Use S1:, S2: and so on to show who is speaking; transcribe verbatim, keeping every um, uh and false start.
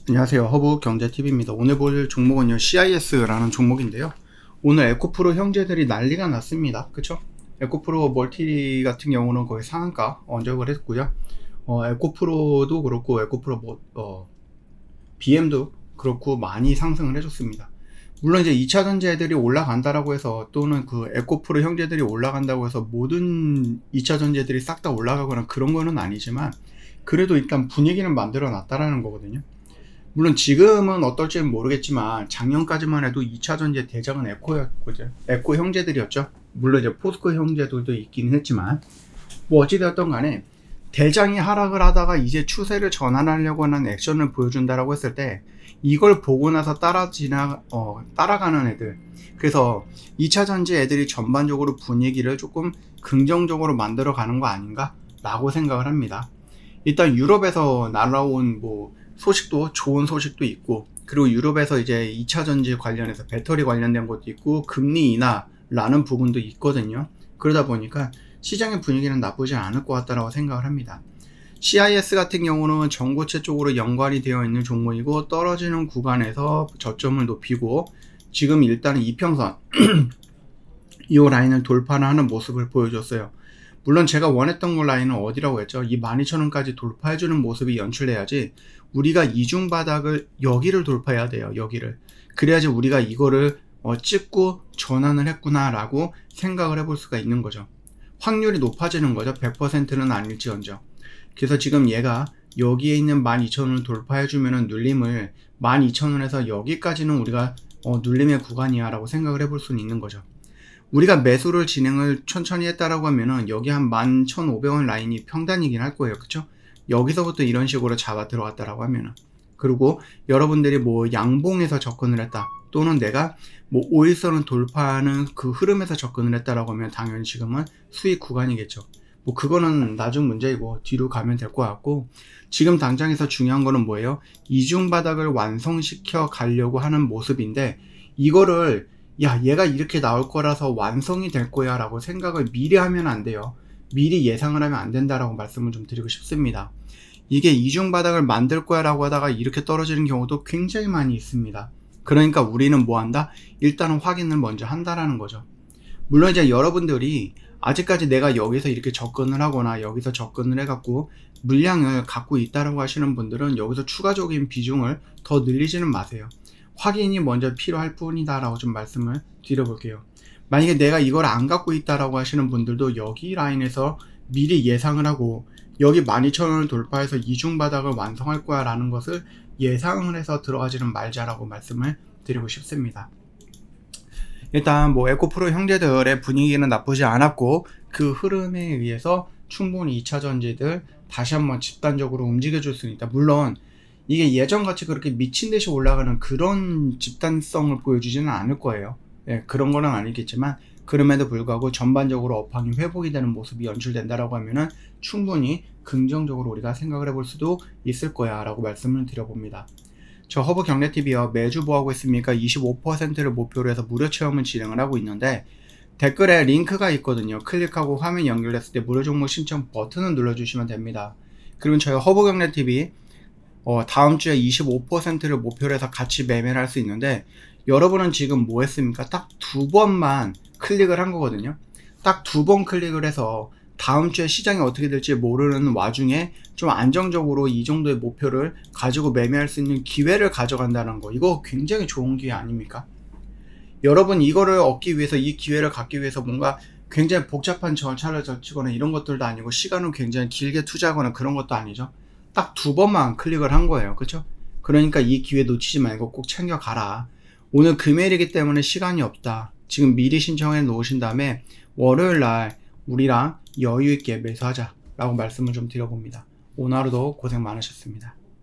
S1: 안녕하세요. 허브경제티비입니다. 오늘 볼 종목은요 씨아이에스라는 종목인데요. 오늘 에코프로 형제들이 난리가 났습니다. 그쵸? 에코프로 멀티 같은 경우는 거의 상한가 언적을 했고요. 어, 에코프로도 그렇고 에코프로 뭐, 어, 비엠도 그렇고 많이 상승을 해줬습니다. 물론 이제 이차전지 애들이 올라간다라고 해서, 또는 그 에코프로 형제들이 올라간다고 해서 모든 이차전지 애들이 싹 다 올라가거나 그런 거는 아니지만, 그래도 일단 분위기는 만들어 놨다라는 거거든요. 물론 지금은 어떨지는 모르겠지만 작년까지만 해도 이차전지의 대장은 에코였거든요. 에코 형제들이었죠. 물론 이제 포스코 형제들도 있긴 했지만, 뭐 어찌되었던 간에 대장이 하락을 하다가 이제 추세를 전환하려고 하는 액션을 보여준다라고 했을 때, 이걸 보고 나서 따라 지나 어, 따라가는 애들, 그래서 이차전지 애들이 전반적으로 분위기를 조금 긍정적으로 만들어 가는 거 아닌가 라고 생각을 합니다. 일단 유럽에서 날아온 뭐 소식도 좋은 소식도 있고, 그리고 유럽에서 이제 이차전지 관련해서 배터리 관련된 것도 있고 금리 인하라는 부분도 있거든요. 그러다 보니까 시장의 분위기는 나쁘지 않을 것 같다고 생각을 합니다. 씨아이에스 같은 경우는 전고체 쪽으로 연관이 되어 있는 종목이고, 떨어지는 구간에서 저점을 높이고 지금 일단은 이평선 이 라인을 돌파하는 모습을 보여줬어요. 물론 제가 원했던 그 라인은 어디라고 했죠? 이 만 이천 원까지 돌파해주는 모습이 연출돼야지, 우리가 이중 바닥을 여기를 돌파해야 돼요. 여기를. 그래야지 우리가 이거를 어, 찍고 전환을 했구나 라고 생각을 해볼 수가 있는 거죠. 확률이 높아지는 거죠. 백 퍼센트는 아닐지언정. 그래서 지금 얘가 여기에 있는 만 이천 원을 돌파해주면은 눌림을 만 이천 원에서 여기까지는 우리가 어, 눌림의 구간이야 라고 생각을 해볼 수는 있는 거죠. 우리가 매수를 진행을 천천히 했다라고 하면은 여기 한 만 천오백 원 라인이 평단이긴 할 거예요. 그쵸? 여기서부터 이런 식으로 잡아 들어갔다라고 하면은, 그리고 여러분들이 뭐 양봉에서 접근을 했다, 또는 내가 뭐 오일선을 돌파하는 그 흐름에서 접근을 했다라고 하면 당연히 지금은 수익 구간이겠죠. 뭐 그거는 나중 문제이고 뒤로 가면 될 것 같고, 지금 당장에서 중요한 거는 뭐예요? 이중 바닥을 완성시켜 가려고 하는 모습인데, 이거를 야 얘가 이렇게 나올 거라서 완성이 될 거야 라고 생각을 미리 하면 안 돼요. 미리 예상을 하면 안 된다라고 말씀을 좀 드리고 싶습니다. 이게 이중 바닥을 만들 거야 라고 하다가 이렇게 떨어지는 경우도 굉장히 많이 있습니다. 그러니까 우리는 뭐 한다? 일단은 확인을 먼저 한다라는 거죠. 물론 이제 여러분들이 아직까지 내가 여기서 이렇게 접근을 하거나 여기서 접근을 해갖고 물량을 갖고 있다라고 하시는 분들은 여기서 추가적인 비중을 더 늘리지는 마세요. 확인이 먼저 필요할 뿐이다 라고 좀 말씀을 드려볼게요. 만약에 내가 이걸 안 갖고 있다라고 하시는 분들도 여기 라인에서 미리 예상을 하고, 여기 만 이천 원을 돌파해서 이중 바닥을 완성할 거야 라는 것을 예상을 해서 들어가지는 말자라고 말씀을 드리고 싶습니다. 일단 뭐 에코프로 형제들의 분위기는 나쁘지 않았고, 그 흐름에 의해서 충분히 이차전지들 다시 한번 집단적으로 움직여 줄 수 있다. 물론 이게 예전같이 그렇게 미친듯이 올라가는 그런 집단성을 보여주지는 않을 거예요. 예, 그런 거는 아니겠지만, 그럼에도 불구하고 전반적으로 업황이 회복이 되는 모습이 연출된다라고 하면은 충분히 긍정적으로 우리가 생각을 해볼 수도 있을 거야 라고 말씀을 드려봅니다. 저 허브경제티비요, 매주 뭐 하고 있습니까? 이십오 퍼센트를 목표로 해서 무료 체험을 진행을 하고 있는데, 댓글에 링크가 있거든요. 클릭하고 화면 연결됐을 때 무료 종목 신청 버튼을 눌러주시면 됩니다. 그리고 저희 허브경제티비 어, 다음 주에 이십오 퍼센트를 목표로 해서 같이 매매를 할 수 있는데, 여러분은 지금 뭐 했습니까? 딱 두 번만 클릭을 한 거거든요. 딱 두 번 클릭을 해서 다음 주에 시장이 어떻게 될지 모르는 와중에 좀 안정적으로 이 정도의 목표를 가지고 매매할 수 있는 기회를 가져간다는 거, 이거 굉장히 좋은 기회 아닙니까? 여러분 이거를 얻기 위해서, 이 기회를 갖기 위해서 뭔가 굉장히 복잡한 절차를 거치거나 이런 것들도 아니고, 시간을 굉장히 길게 투자하거나 그런 것도 아니죠. 딱 두 번만 클릭을 한 거예요. 그쵸? 그러니까 이 기회 놓치지 말고 꼭 챙겨가라. 오늘 금요일이기 때문에 시간이 없다. 지금 미리 신청해 놓으신 다음에 월요일날 우리랑 여유있게 매수하자 라고 말씀을 좀 드려봅니다. 오늘 하루도 고생 많으셨습니다.